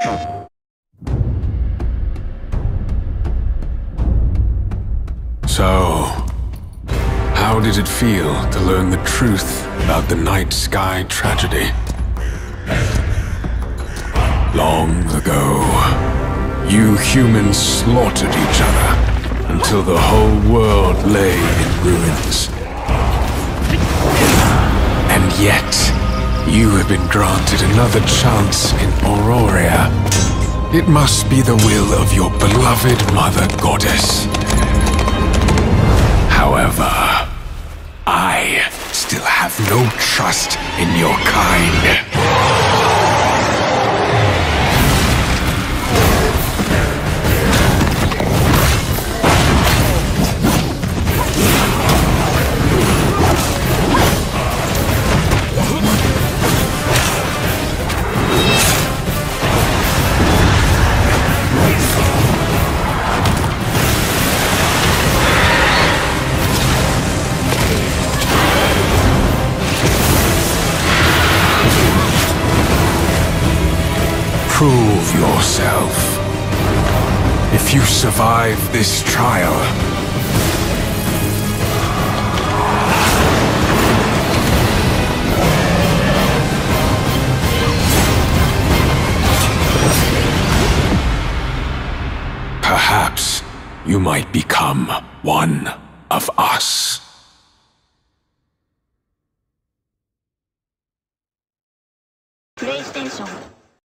So, how did it feel to learn the truth about the night sky tragedy? Long ago, you humans slaughtered each other until the whole world lay in ruins. And yet, you have been granted another chance in Auroria. It must be the will of your beloved Mother Goddess. However, I still have no trust in your kind. Prove yourself. If you survive this trial, perhaps you might become one of us. PlayStation